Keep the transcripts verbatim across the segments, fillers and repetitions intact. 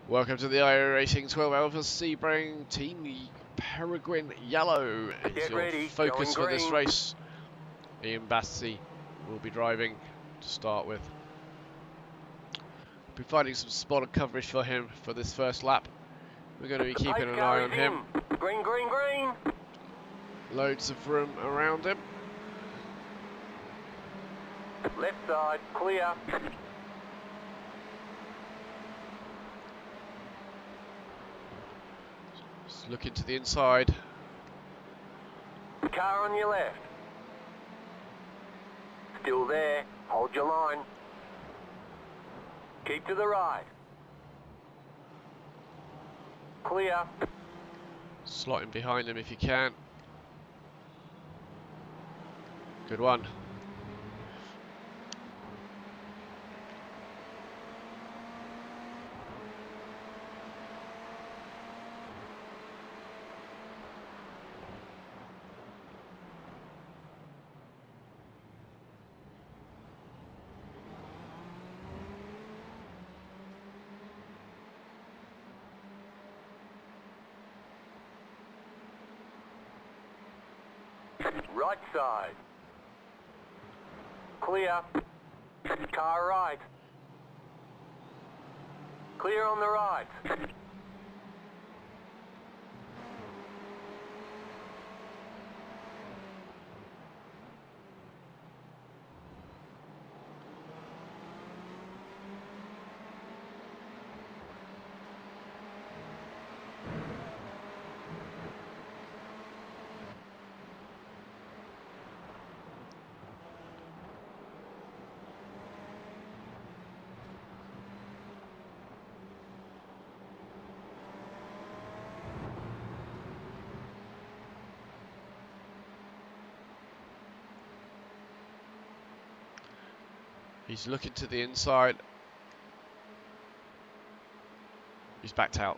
Welcome to the Iracing twelve Alpha Sebring Team Peregrine Yellow. It's Get your ready, focus for going this green. race. Ian Bassey will be driving to start with. Be finding some spotter coverage for him for this first lap. We're going to be The keeping pace an car eye is on him. in. Green, green, green. Loads of room around him. Left side, clear. Just looking to the inside. Car on your left. Still there. Hold your line. Keep to the right. Clear. Slot him behind him if you can. Good one. Right side. Clear. Car right. Clear on the right. He's looking to the inside. He's backed out.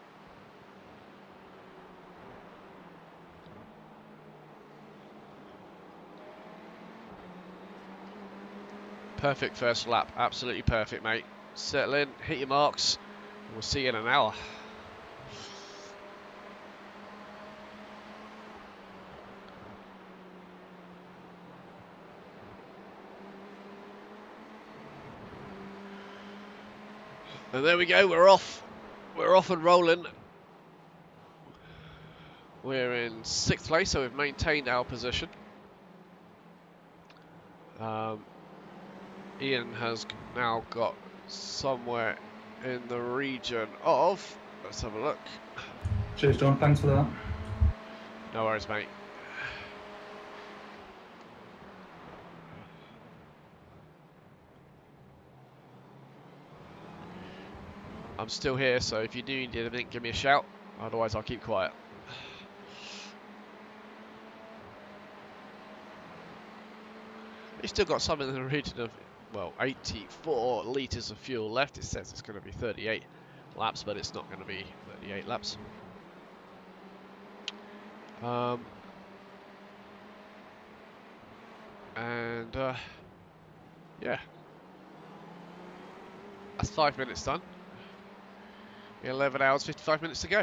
Perfect first lap. Absolutely perfect, mate. Settle in, hit your marks. We'll see you in an hour. And there we go, we're off. We're off and rolling. We're in sixth place, so we've maintained our position. Um, Ian has now got somewhere in the region of, let's have a look. Cheers, John. Thanks for that. No worries, mate. I'm still here, so if you do need anything, give me a shout. Otherwise, I'll keep quiet. We've still got some in the region of, well, eighty-four litres of fuel left. It says it's going to be thirty-eight laps, but it's not going to be thirty-eight laps. Um, and, uh, yeah. That's five minutes done. eleven hours, fifty-five minutes to go.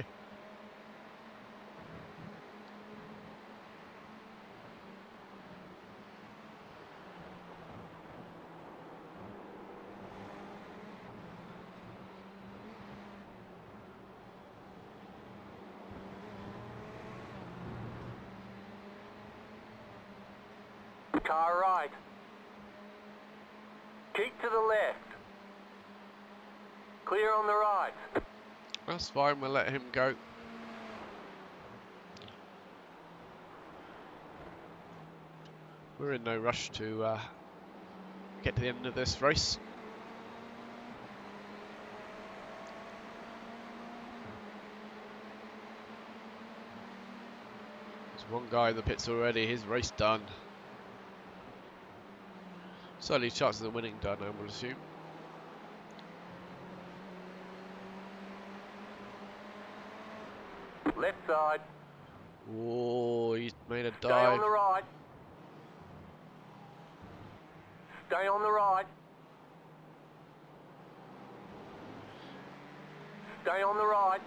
Car right. Keep to the left. Clear on the right. That's fine, we'll let him go. We're in no rush to uh, get to the end of this race. There's one guy in the pits already, his race done. Certainly chances of winning done, I would assume. Left side. Oh, he's made a Stay on dive. the right. Stay on the right. Stay on the right.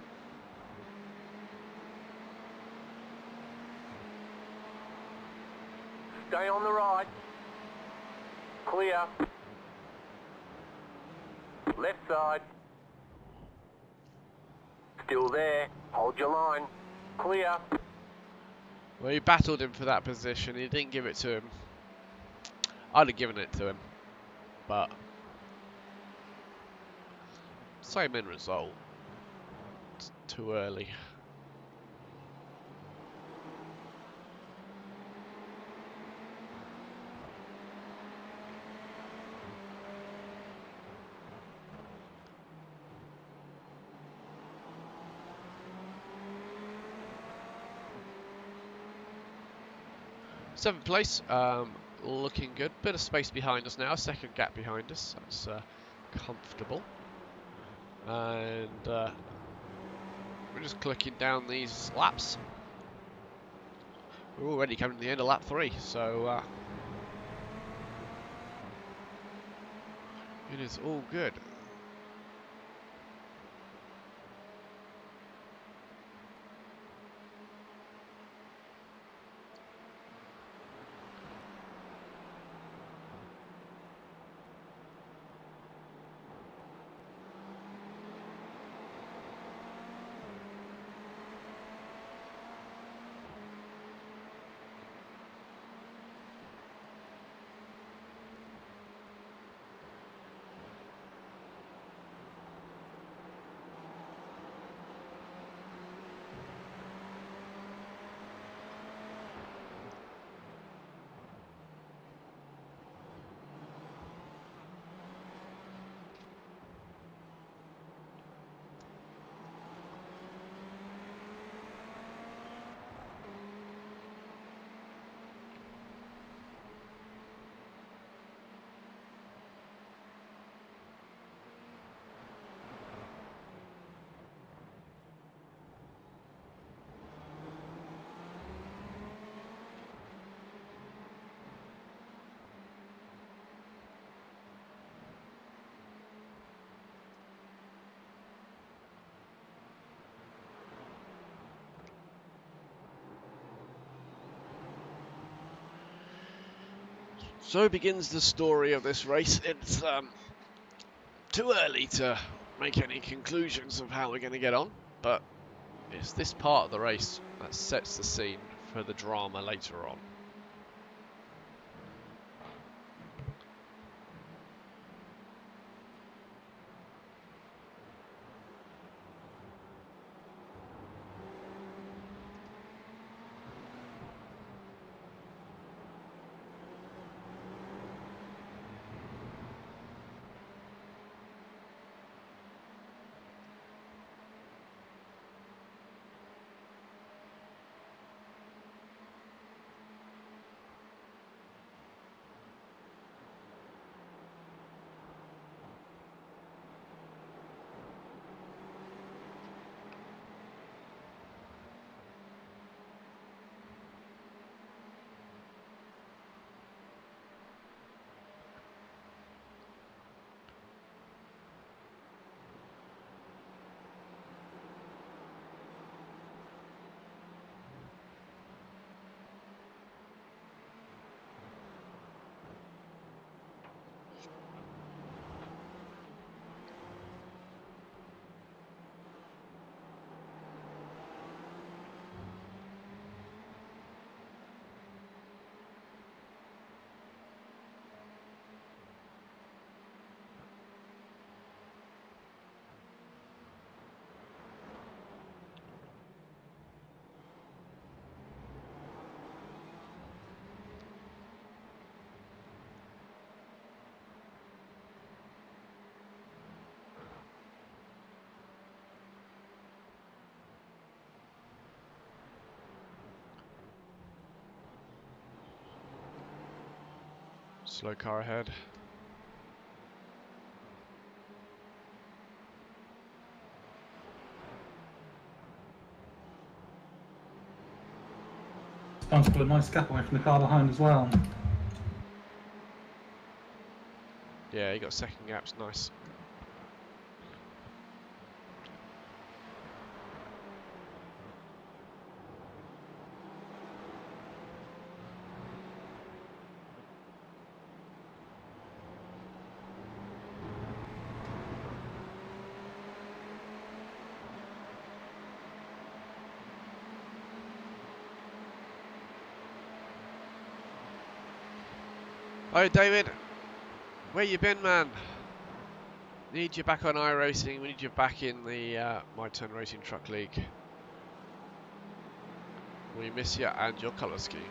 Stay on the right. Clear. Left side. Still there. Hold your line. Clear. Well, he battled him for that position. He didn't give it to him. I'd have given it to him, but same end result. It's too early. Seventh place, um, looking good. Bit of space behind us now, second gap behind us. That's uh, comfortable. And uh, we're just clicking down these laps. We're already coming to the end of lap three, so uh, it is all good. So begins the story of this race. It's um, too early to make any conclusions of how we're going to get on, but it's this part of the race that sets the scene for the drama later on. Slow car ahead. Time to pull a nice gap away from the car behind as well. Yeah, he got second gaps, nice. Hi David, where you been, man? Need you back on Iracing. We need you back in the uh, MyTurnRacing Truck League. We miss you and your colour scheme.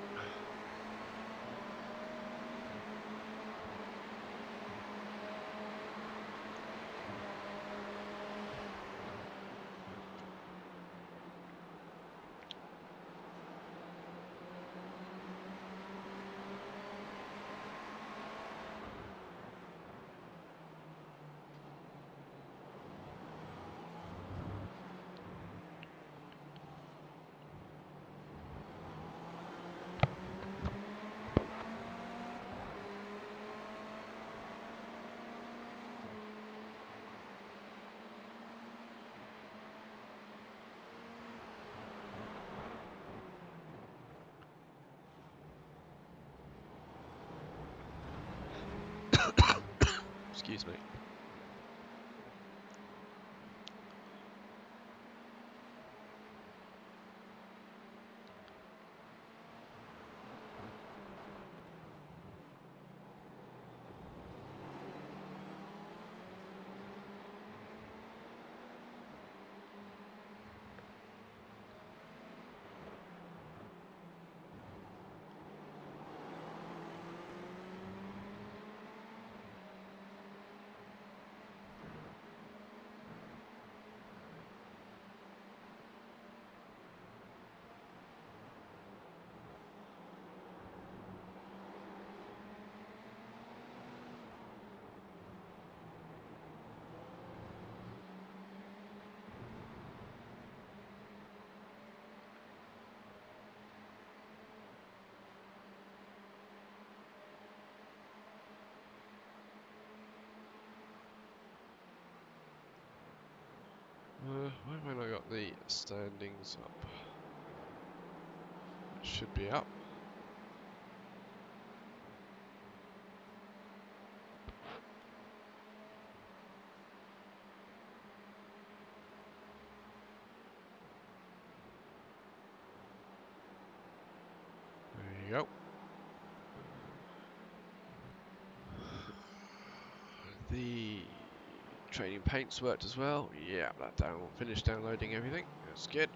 Excuse me. Uh, why have I not got the standings up? It should be up. There you go. The training paints worked as well. Yeah, that down. Finished downloading everything. That's good.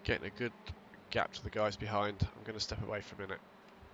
getting a good gap to the guys behind. I'm going to step away for a minute.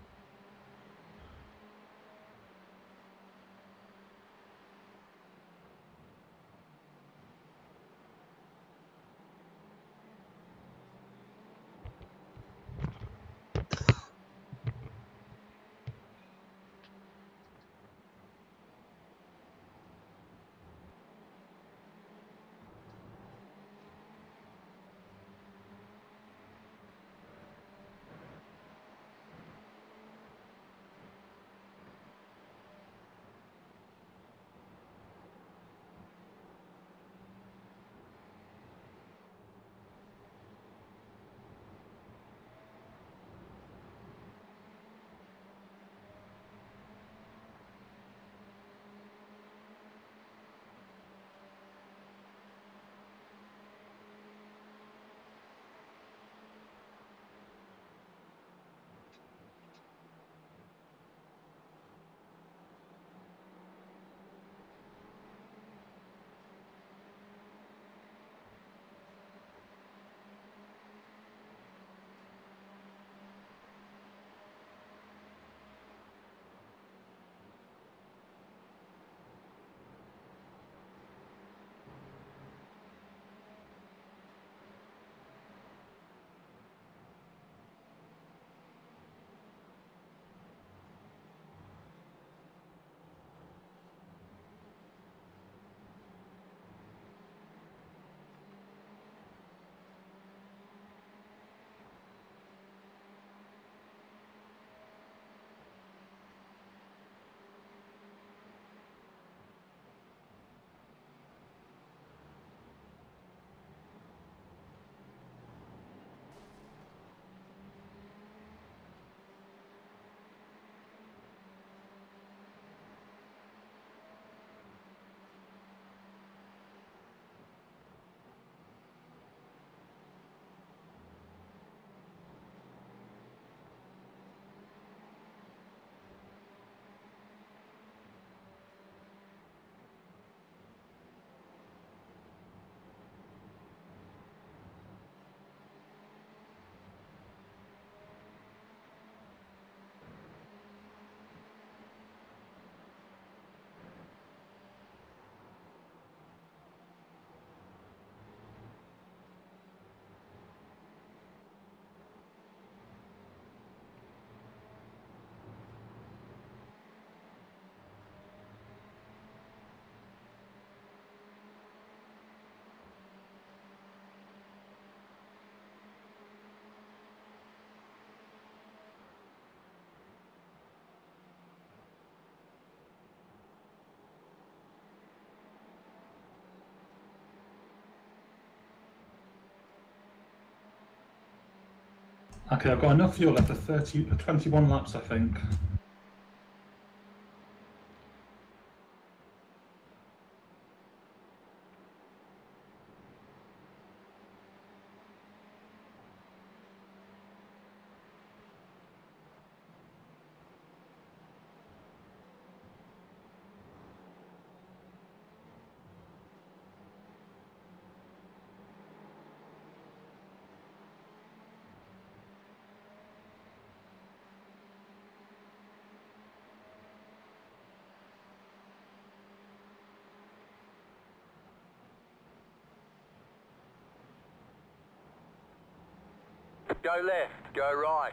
Okay, I've got enough fuel left for thirty, twenty-one laps, I think. Go left, go right.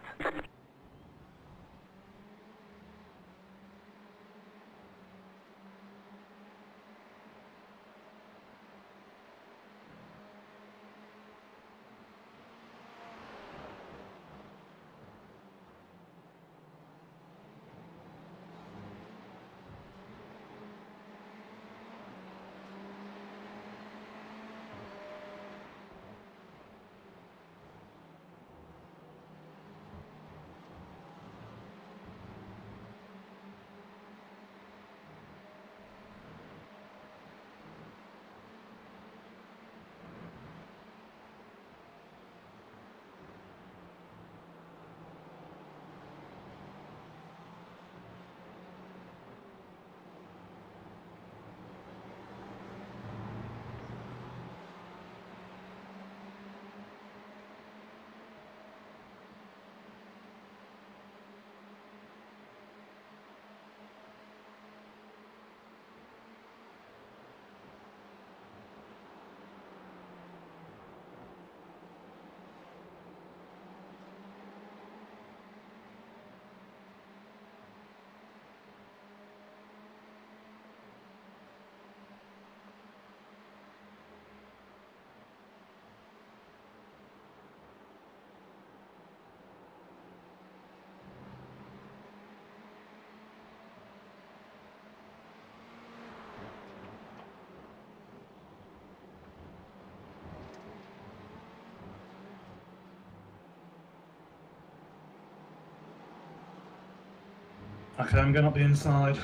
Okay, I'm going up the inside.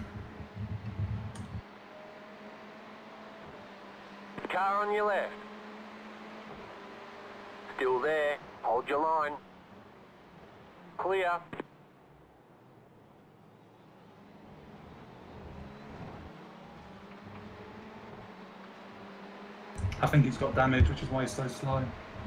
Car on your left. Still there. Hold your line. Clear. I think he's got damage, which is why he's so slow.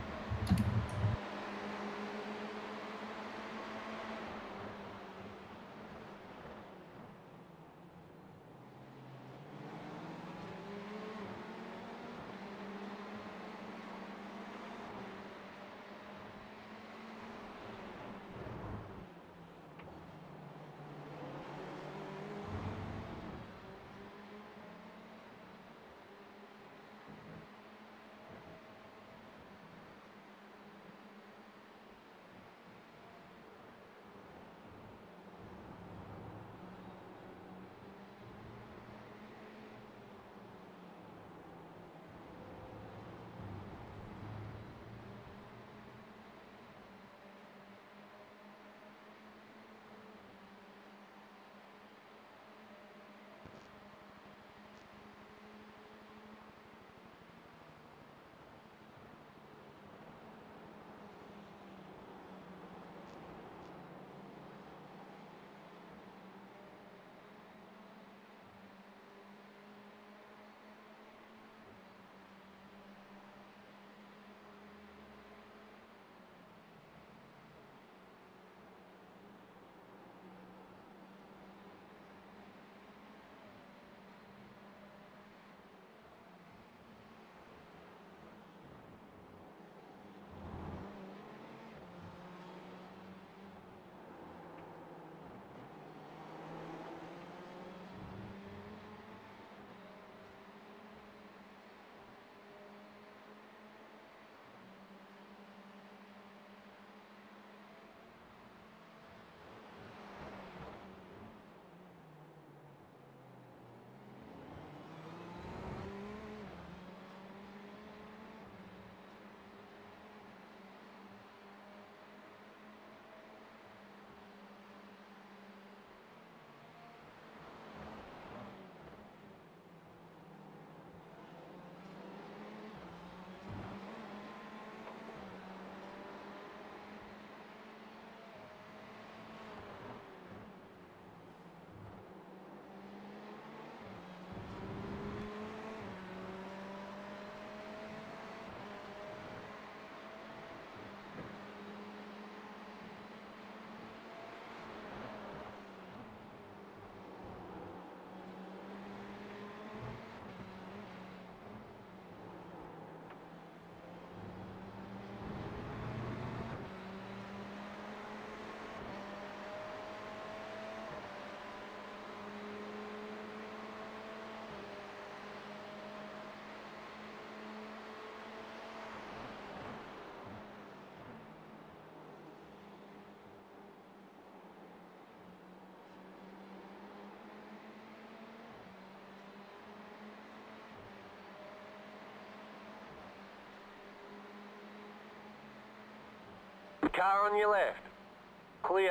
Car on your left. Clear.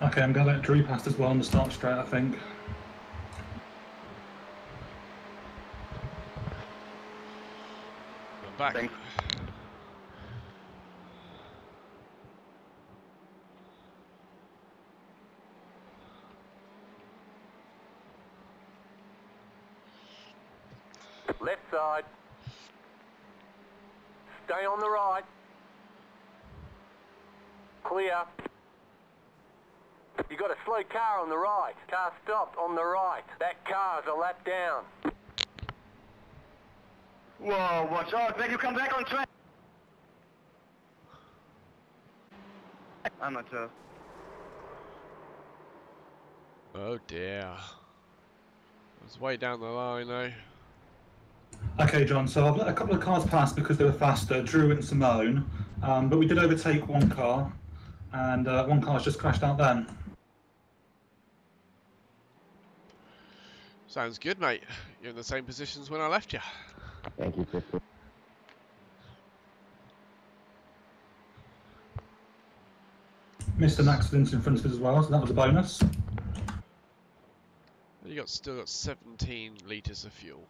Okay, I'm going to let Drew past as well on the start straight, I think. I'm back. Thanks. Left side. Stay on the right. Clear. You got a slow car on the right. Car stopped on the right. That car's a lap down. Whoa, watch out, when you come back on track. Amateur. Oh dear. It's way down the line though. Okay, John, so I've let a couple of cars pass because they were faster, Drew and Simone, um, but we did overtake one car, and uh, one car's just crashed out then. Sounds good, mate. You're in the same positions when I left you. Thank you, Chris. Missed an accident in front of us as well, so that was a bonus. You got still got seventeen litres of fuel.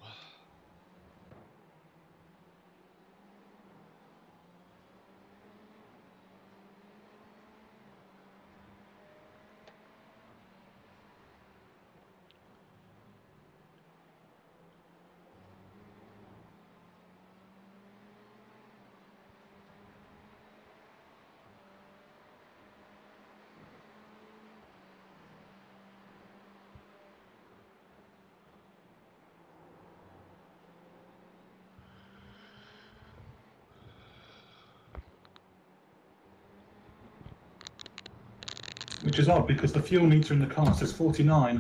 Which is odd because the fuel meter in the car says forty-nine.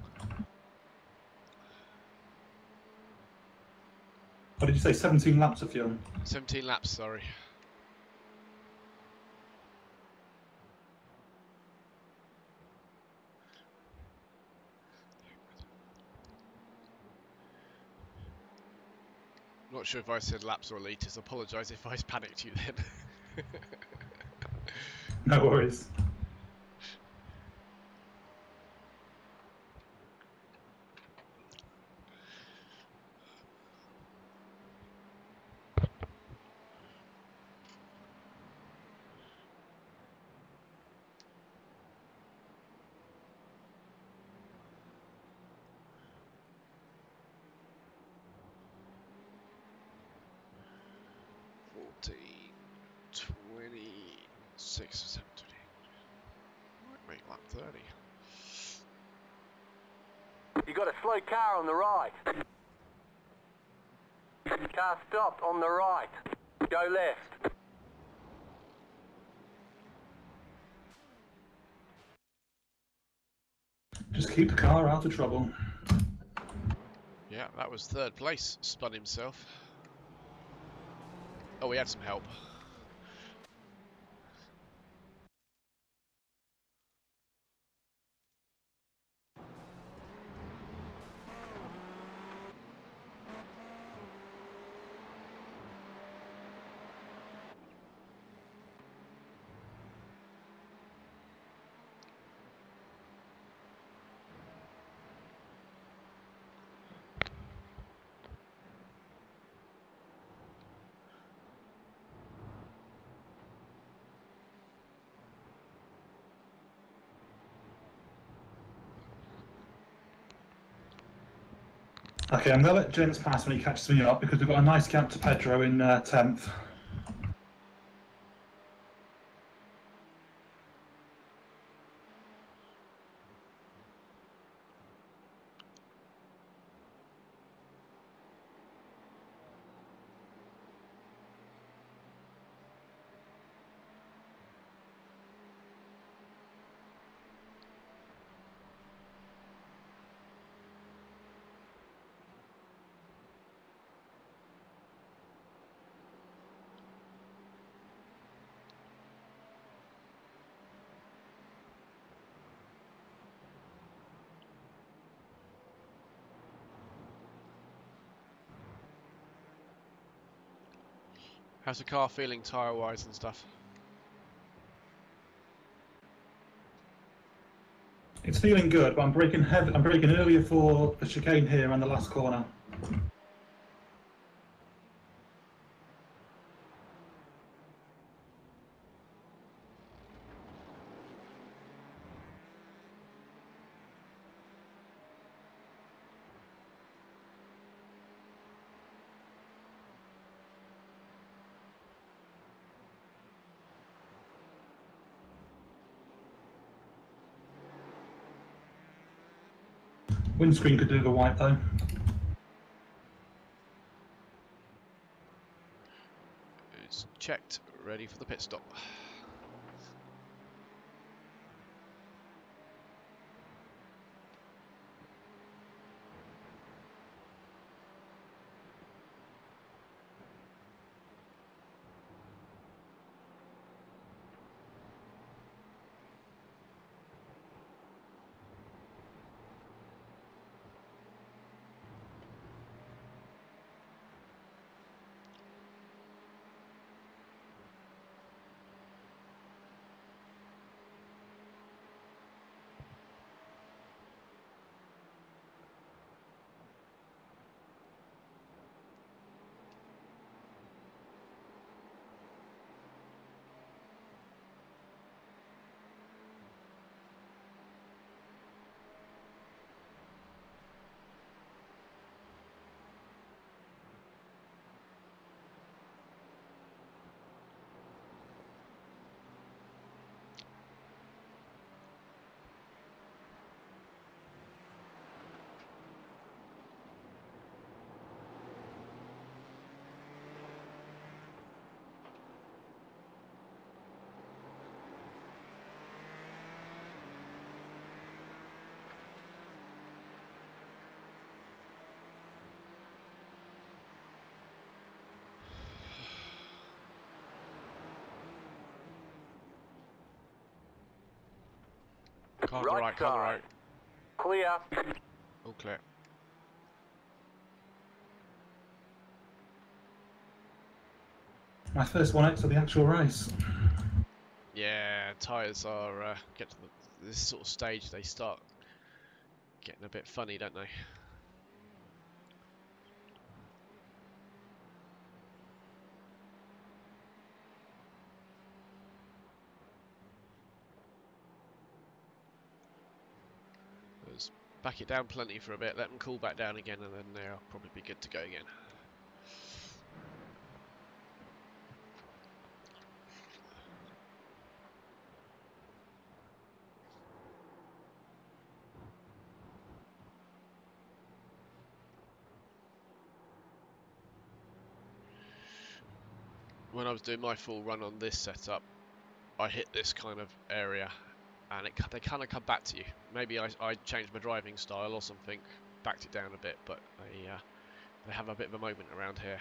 What did you say, seventeen laps of fuel? seventeen laps, sorry. Not sure if I said laps or litres. Apologise if I panicked you then. No worries. fourteen, twenty-six, seventeen. Might make lap thirty. You got a slow car on the right. Car stopped on the right. Go left. Just keep the car out of trouble. Yeah, that was third place. Spun himself. Oh, we had some help. Okay, I'm going to let James pass when he catches me up because we've got a nice gap to Pedro in uh, tenth. How's the car feeling tyre-wise and stuff? it's feeling good, but I'm braking heavy. I'm braking earlier for the chicane here and the last corner. Windscreen could do the white though. It's checked, ready for the pit stop. Car on the Right right, car on the side. right. Clear. All clear. My first one out to the actual race. Yeah, tyres are, uh, get to the, this sort of stage, they start getting a bit funny, don't they? Let's back it down plenty for a bit, let them cool back down again, and then they'll probably be good to go again. When I was doing my full run on this setup, I hit this kind of area, and it, they kind of come back to you. Maybe I, I changed my driving style or something, backed it down a bit, but they, uh, they have a bit of a moment around here.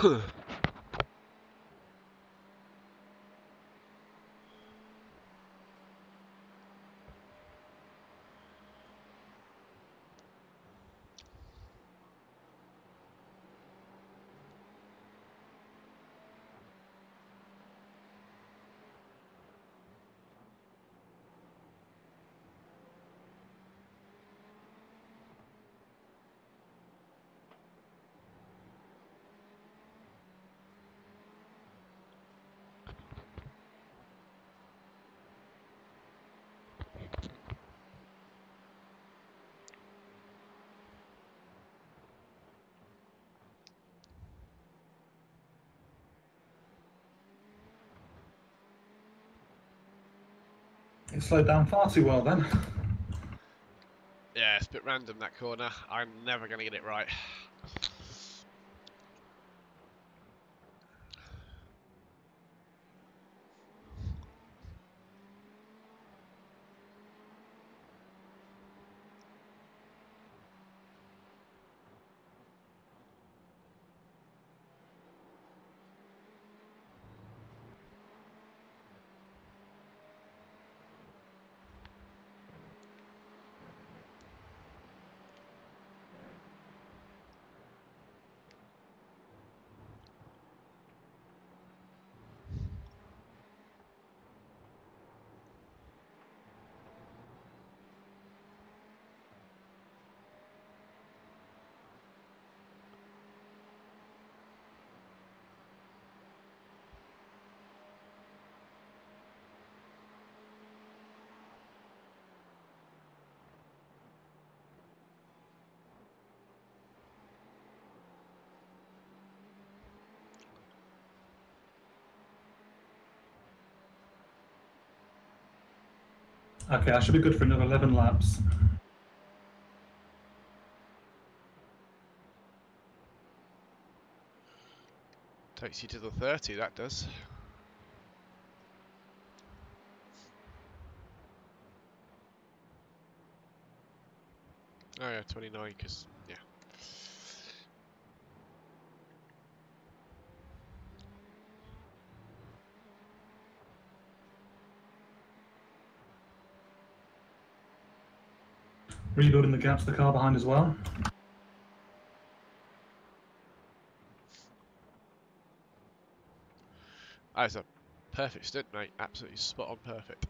It slowed down far too well then. Yeah, it's a bit random, that corner. I'm never going to get it right. Okay, I should be good for another eleven laps. Takes you to the thirty, that does. Oh yeah, twenty-nine, because, yeah. Rebuilding the gaps to the car behind as well. That's a perfect stint, mate. Absolutely spot on perfect.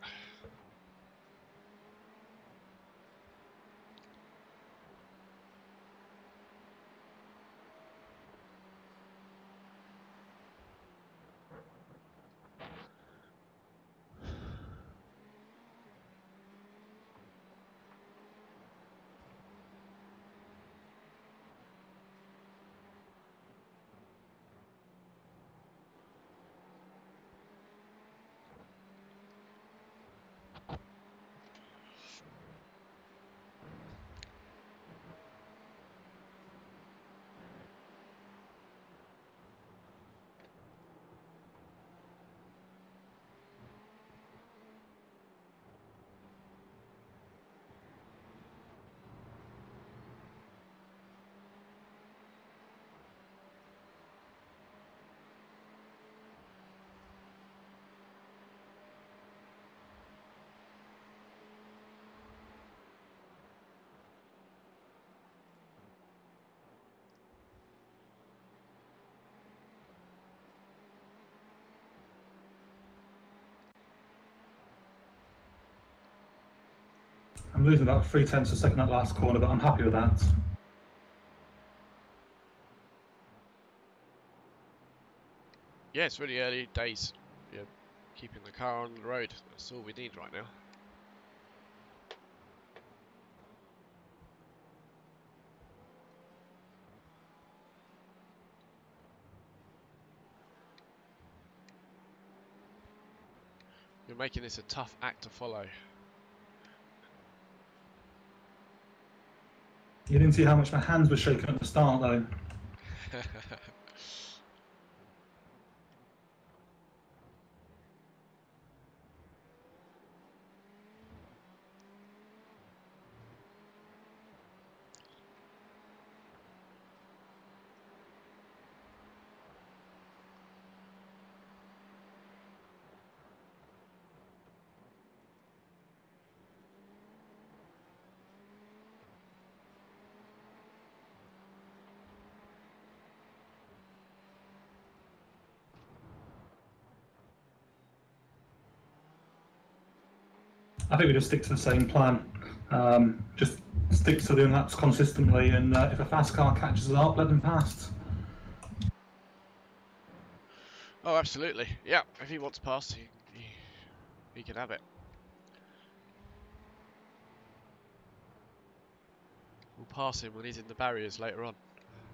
I'm losing about three tenths a second that last corner, but I'm happy with that. Yeah, it's really early days. Yeah, keeping the car on the road. That's all we need right now. You're making this a tough act to follow. You didn't see how much my hands were shaking at the start though. I think we just stick to the same plan. Um, just stick to doing laps consistently, and uh, if a fast car catches us up, let them past. Oh, absolutely. Yeah, if he wants past, he, he, he can have it. We'll pass him when he's in the barriers later on.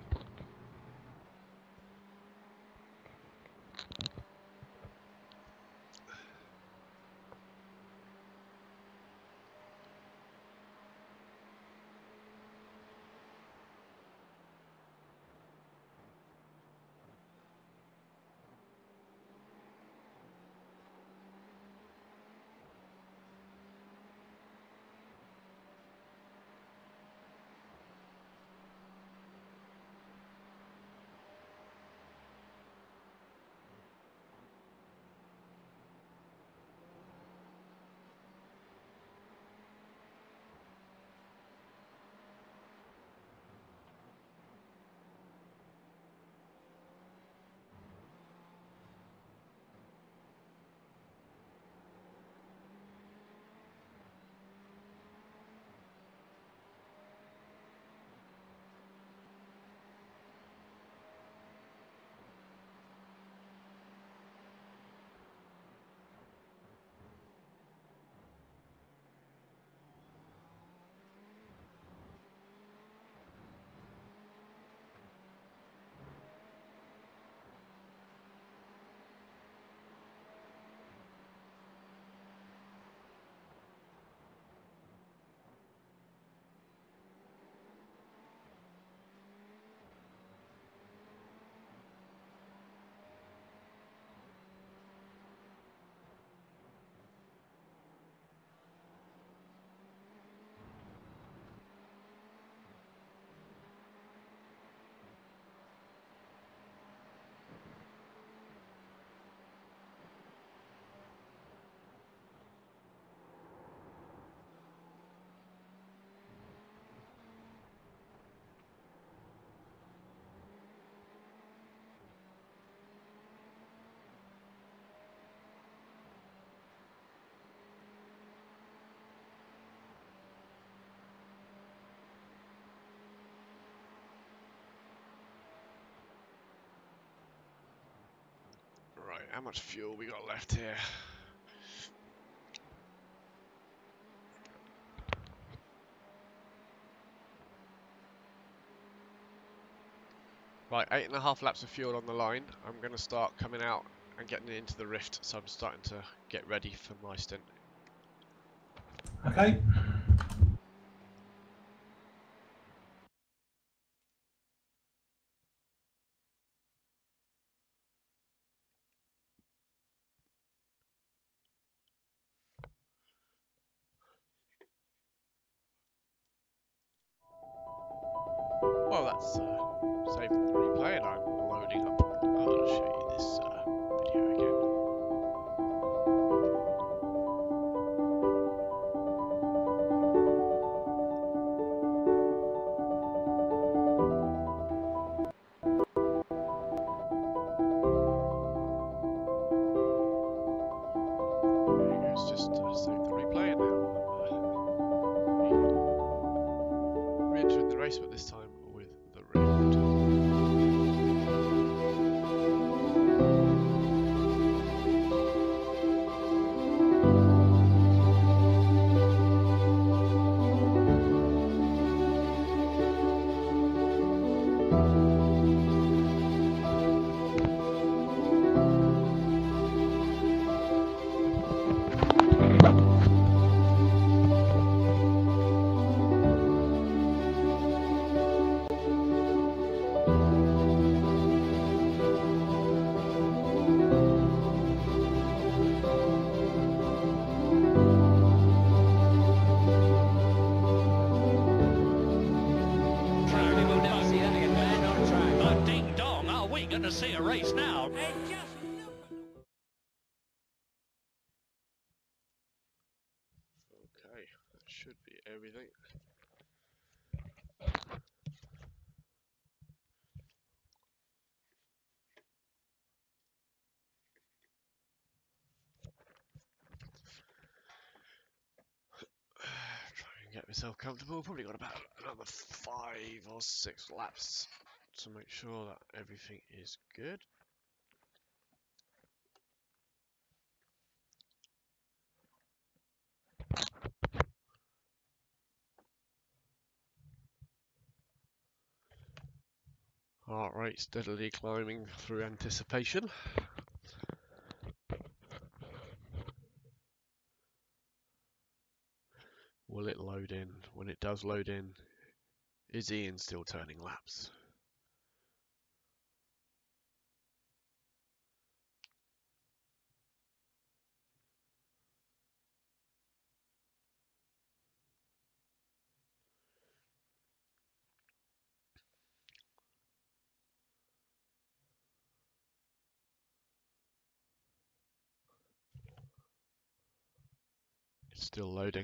Right, how much fuel we got left here? Right, eight and a half laps of fuel on the line. I'm going to start coming out and getting into the Rift, so I'm starting to get ready for my stint. Okay. Well, that's uh, saving the replay, and I'm loading up. I'll show you this uh, video again. There it goes, just uh, save the replay, and now I'm uh, re-entering the race, but this time with the Rift. To see a race now. Okay, that should be everything. can get myself comfortable. Probably got about another five or six laps to make sure that everything is good. Heart rate steadily climbing through anticipation. Will it load in? When it does load in, is Ian still turning laps? It's still loading.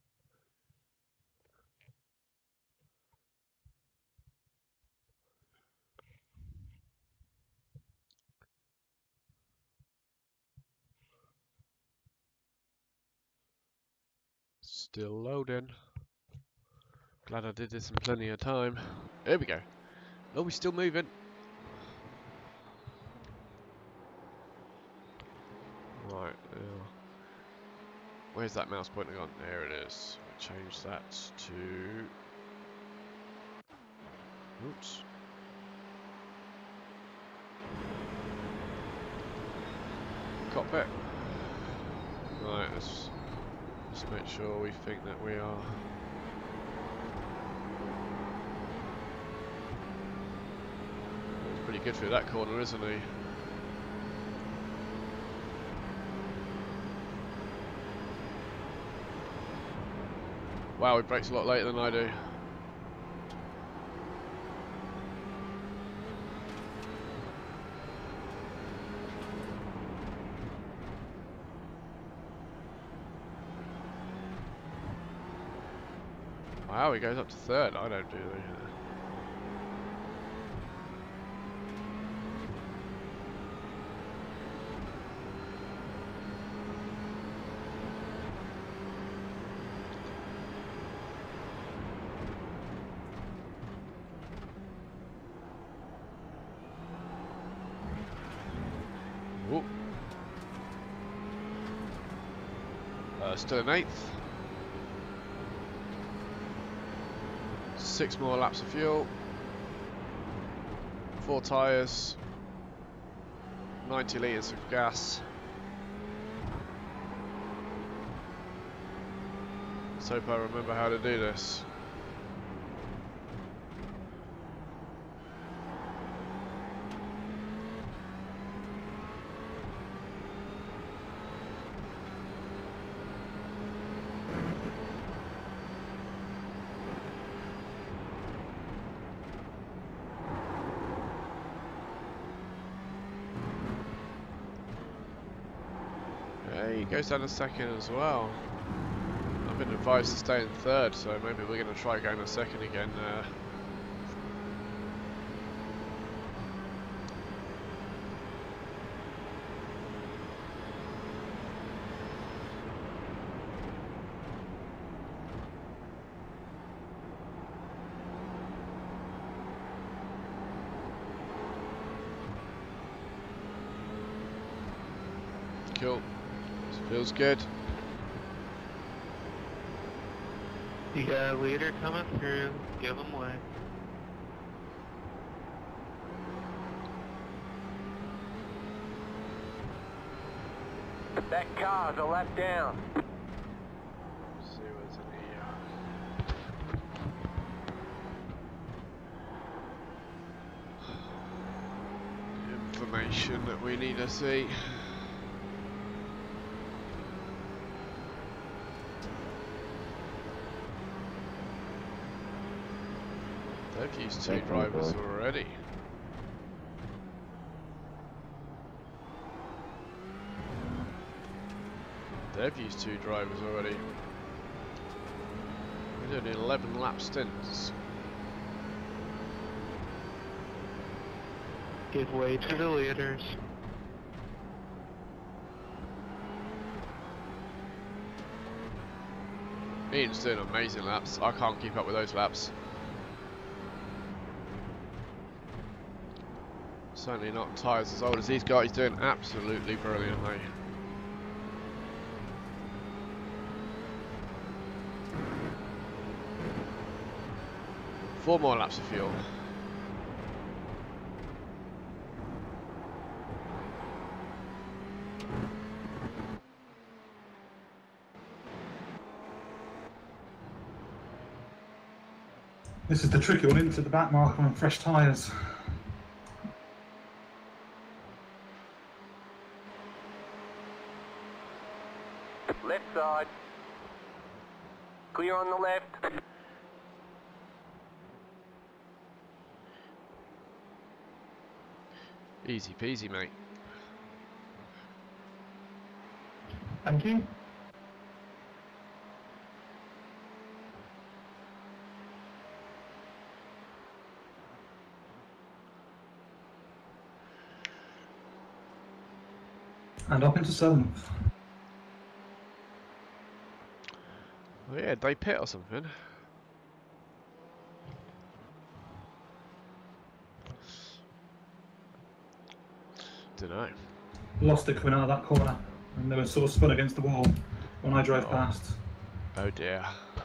Still loading. Glad I did this in plenty of time. There we go. Oh, we're still moving. Right. Uh, where's that mouse pointing on? There it is. We'll change that to... Oops. Cockpit. Right, let's just make sure we think that we are... He's pretty good through that corner, isn't he? Wow, he brakes a lot later than I do. Wow, he goes up to third. I don't do that. Whoop. Uh, still in eighth. Six more laps of fuel. Four tyres. ninety litres of gas. Let's hope I remember how to do this. He goes down a second as well. I've been advised to stay in third, so maybe we're going to try going a second again. Uh, cool. Feels good. You got a leader coming through. Give him way. That car's a lap down. Let's see what's in the uh, information that we need to see. They've used two drivers already. They've used two drivers already. We're doing eleven lap stints. Give way to the leaders. Ian's doing amazing laps. I can't keep up with those laps. Certainly not tyres as old as these guys. He's doing absolutely brilliantly. Four more laps of fuel. This is the tricky one, into the back marker on fresh tyres. Left side. Clear on the left. Easy peasy, mate. Thank you. And up into seventh. Oh yeah, they pit or something. Dunno. Lost it coming out of that corner, and they were sort of spun against the wall when I drove Oh. past. Oh dear.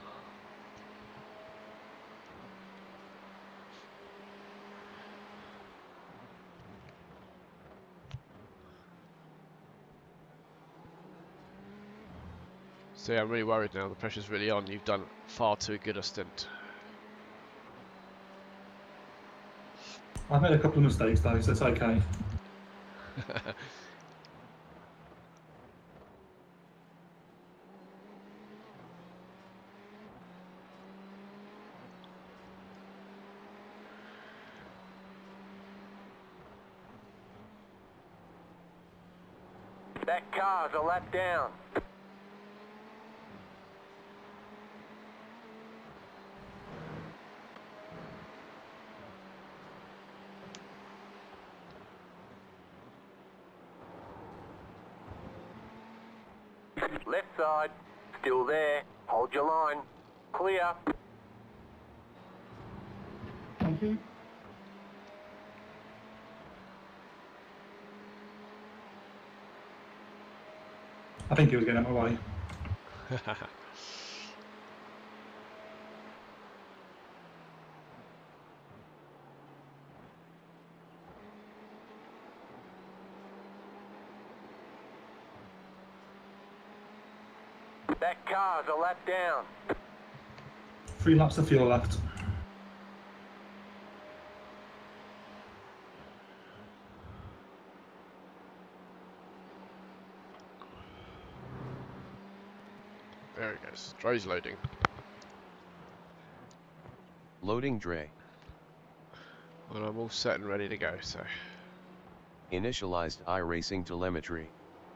So yeah, I'm really worried now. The pressure's really on. You've done far too good a stint. I've made a couple of mistakes though, so it's okay. That car's a lap down. Left side. Still there. Hold your line. Clear. Thank you. I think he was getting out of my way. That car's a lap down. Three laps of fuel left. There it goes. Dre's loading. Loading Dre. Well, I'm all set and ready to go, so. Initialized Iracing telemetry.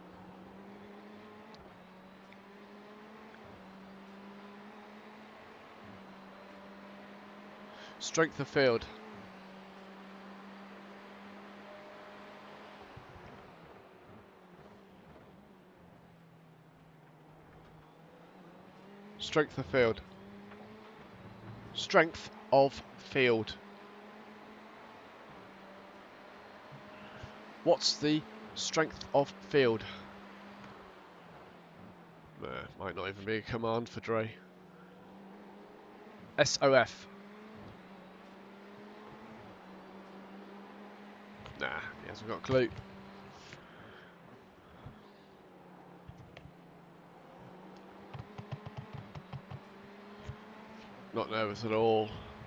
Strength of field. Strength of field. Strength of field. What's the strength of field? Nah, might not even be a command for Dre. S O F. Nah, he hasn't got a clue. Not nervous at all.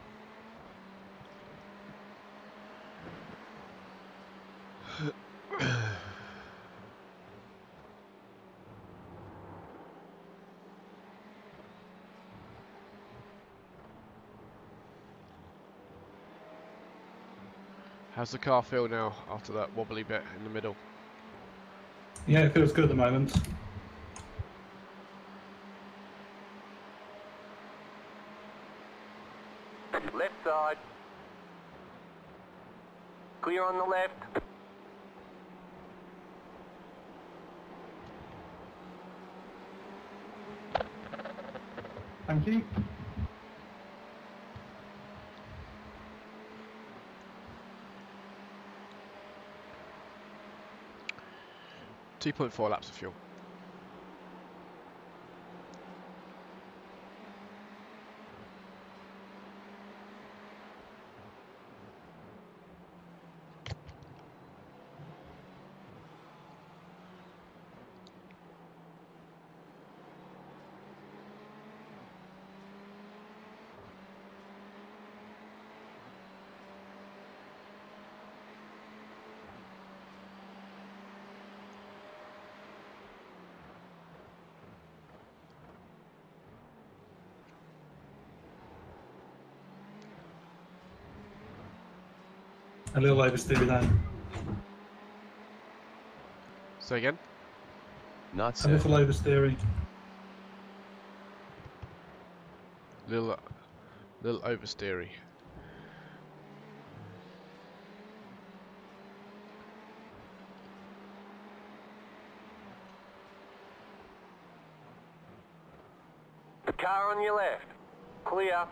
How's the car feel now after that wobbly bit in the middle? Yeah, it feels good at the moment. Left side. Clear on the left. Thank you. two point four laps of fuel. A little oversteer then. So again? Not A so. little oversteering. Little, little oversteery. The car on your left. Clear.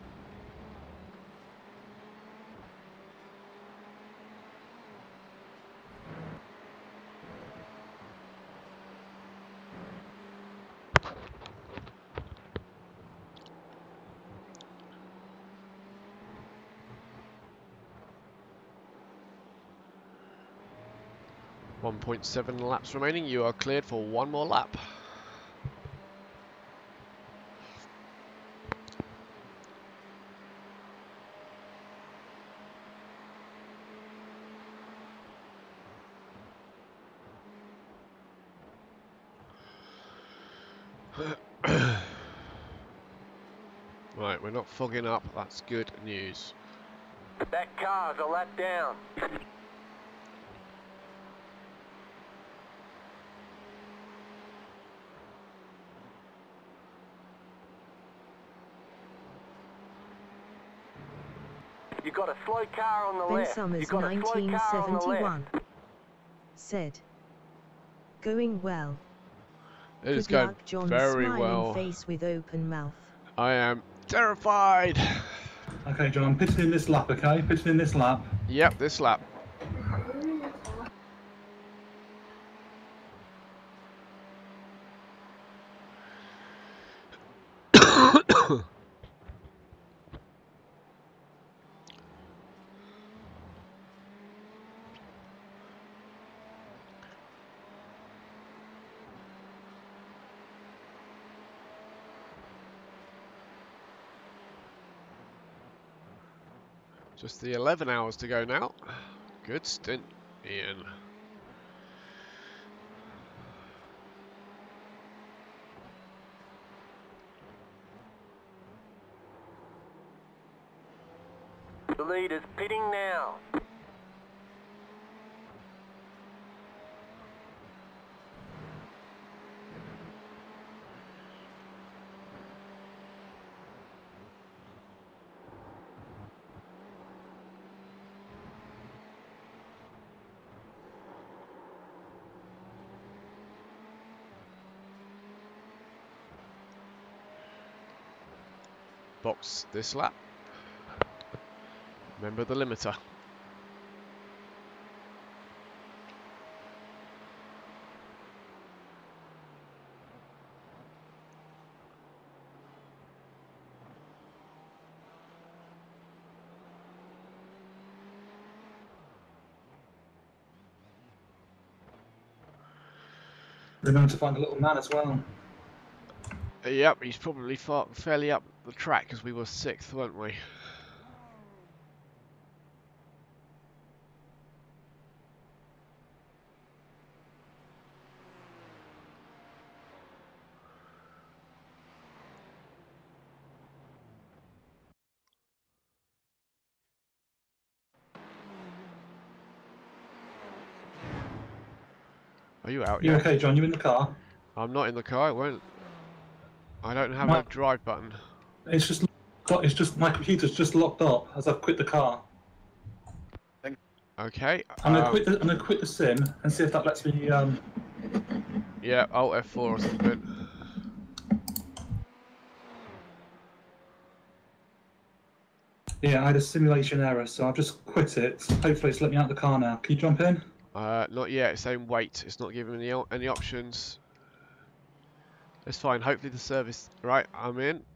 one point seven laps remaining. You are cleared for one more lap. Right, we're not fogging up. That's good news. That car's a lap down. You got a slow car on the Ben left. Summers You got a slow nineteen car on the seventy-one left. said, "Going well." It is Good going luck, John, very smiling well. face with open mouth. I am terrified. Okay, John, I'm pitting in this lap, okay? Pitting in this lap. Yep, this lap. Just the eleven hours to go now. Good stint, Ian. The leader's pitting now. Box this lap. Remember the limiter. Remember to find a little man as well. Yep, he's probably far, fairly up the track because we were sixth, weren't we? Are you out You yet? okay, John? You in the car? I'm not in the car. I won't. I don't have My- a drive button. It's just, it's just my computer's just locked up as I've quit the car. Okay. I'm gonna um, quit the, I'm gonna quit the sim and see if that lets me. Um, Yeah, Alt F four or something. Yeah, I had a simulation error, so I've just quit it. Hopefully it's let me out of the car now. Can you jump in? Uh, not yet. It's saying wait. It's not giving me any, any options. It's fine. Hopefully the service... Right, I'm in.